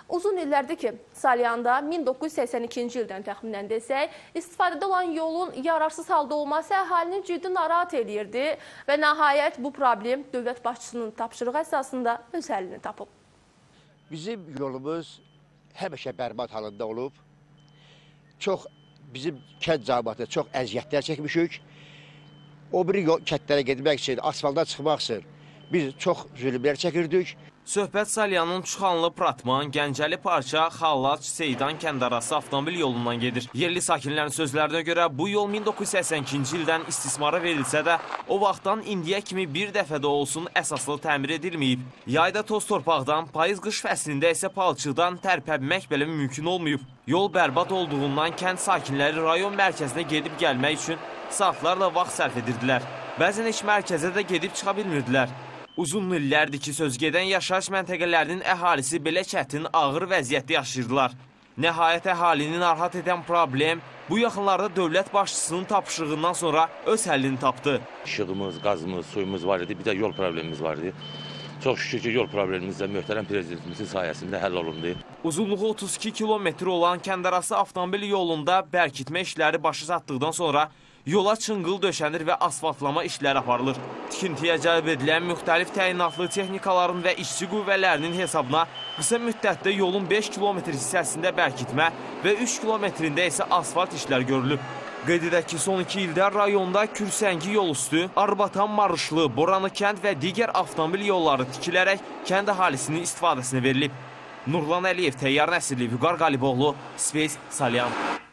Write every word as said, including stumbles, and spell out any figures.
Uzun illərdir ki, Salyanda min doqquz yüz səksən ikinci ildən təxminən desək, istifadədə olan yolun yararsız halda olması əhalinin ciddi narahat edirdi və nəhayət bu problem dövlət başçısının tapşırığı əsasında öz həllini tapıb. Bizim yolumuz həmişə bərbad halında olub. Çox bizim kənd cəmiyyəti çox əziyyətlər çəkmişik. O biri kəndlərə getmək üçün, asfaltdan çıxmaq üçün biz çox zülmlər çəkirdik. Söhbət Salyanın Çuxanlı, Pratman, Gəncəli, Parça, Xallac, Seydan kəndarası avtomobil yolundan gedir. Yerli sakinlərin sözlərinə görə bu yol min doqquz yüz səksən ikinci ildən istismara verilsə də, o vaxtdan indiyə kimi bir dəfə də olsun əsaslı təmir edilməyib. Yayda toz torpaqdan, payız-qış fəslində isə palçıqdan tərpənmək belə mümkün olmayıb. Yol bərbad olduğundan kənd sakinləri rayon mərkəzinə gedib gəlmək üçün saatlarla vaxt sərf edirdilər. Bəzən heç mərkəzə də gedib çıxa bilmirdilər. Uzun illərdir ki, sözgedən yaşayış məntəqələrinin əhalisi belə çətin, ağır vəziyyətdə yaşayırdılar. Nəhayət əhalini narahat edən problem bu yaxınlarda dövlət başçısının tapşırığından sonra öz həllini tapdı. İşığımız, qazımız, suyumuz var idi, bir də yol problemimiz var idi. Çox şükür ki, yol problemimiz də möhtərəm prezidentimizin sayəsində həll olundu. Uzunluğu otuz iki kilometr olan kəndarası avtomobil yolunda bərkitmə işləri başı çatdıqdan sonra yola çınqıl döşənir və asfaltlama işləri aparılır. Tikintiyə cəlb edilən müxtəlif təyinatlı texnikaların və işçi qüvvələrinin hesabına qısa müddətdə yolun beş kilometr hissəsində bərkitmə və üç kilometrində isə asfalt işlər görülüb. Qeyd edək ki, son iki ildə rayonda Kürsəngi yol üstü, Arbatan Marışlı, Boranı kənd və digər avtomobil yolları tikilərək kənd əhalisinin istifadəsinə verilib. Nurlan Əliyev, Təyyar Nəsirli, Vüqar Qaliboğlu, Space, Salyan.